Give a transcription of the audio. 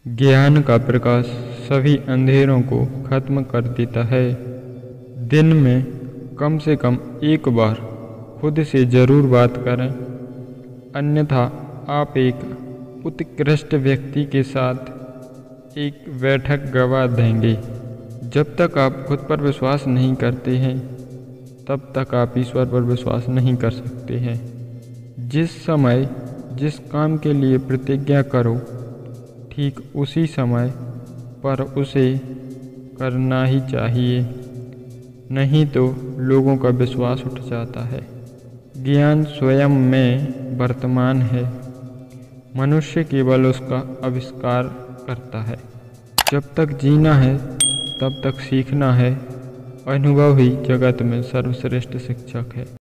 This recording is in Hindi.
ज्ञान का प्रकाश सभी अंधेरों को खत्म कर देता है। दिन में कम से कम एक बार खुद से ज़रूर बात करें, अन्यथा आप एक उत्कृष्ट व्यक्ति के साथ एक बैठक गंवा देंगे। जब तक आप खुद पर विश्वास नहीं करते हैं, तब तक आप ईश्वर पर विश्वास नहीं कर सकते हैं। जिस समय जिस काम के लिए प्रतिज्ञा करो, ठीक उसी समय पर उसे करना ही चाहिए, नहीं तो लोगों का विश्वास उठ जाता है। ज्ञान स्वयं में वर्तमान है, मनुष्य केवल उसका आविष्कार करता है। जब तक जीना है तब तक सीखना है। अनुभव ही जगत में सर्वश्रेष्ठ शिक्षक है।